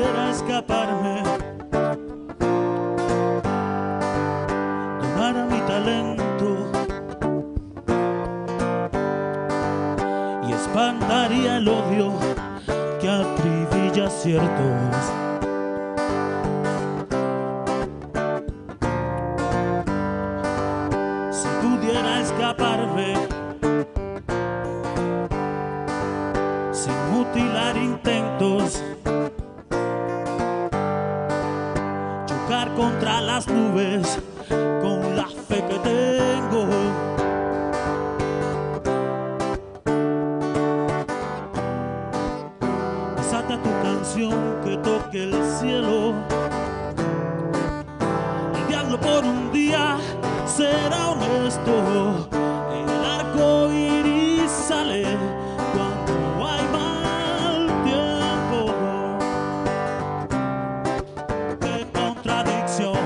pudiera escaparme, donara mi talento y espantaría el odio que atribilla ciertos. Si pudiera escaparme sin mutilar intentos, chocar contra las nubes con la fe que tengo, desata tu canción que toque el cielo. El diablo por un día será honesto, el arco iris sale cuando hay mal tiempo. ¡Qué contradicción!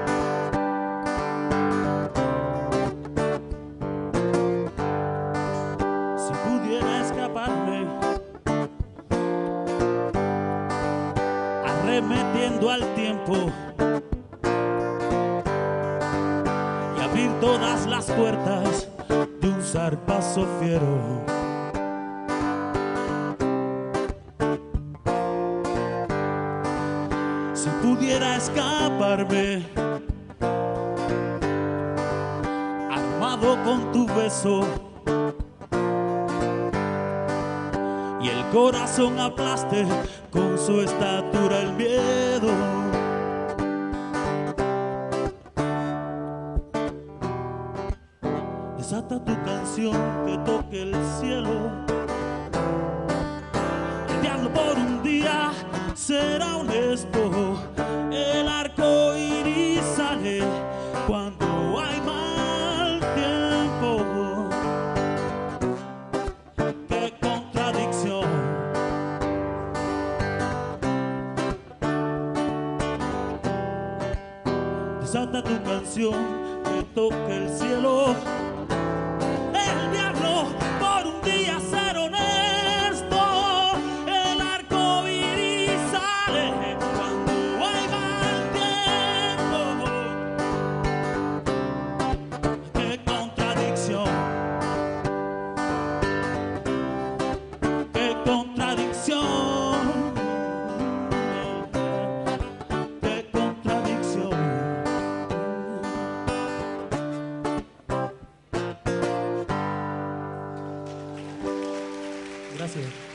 Si pudiera escaparme, arremetiendo al tiempo y abrir todas las puertas de un zarpazo fiero. Si pudiera escaparme, armado con tu beso, y el corazón aplaste con su estatura el miedo. Desata tu canción que toque el cielo. El diablo por un día será honesto, el arco iris sale cuando hay mal tiempo. ¡Qué contradicción! Desata tu canción que toque el cielo. El diablo por un día ser honesto, el arco iris sale cuando hay mal tiempo. ¡Qué contradicción! ¡Qué contradicción! ¡Qué contradicción! Gracias.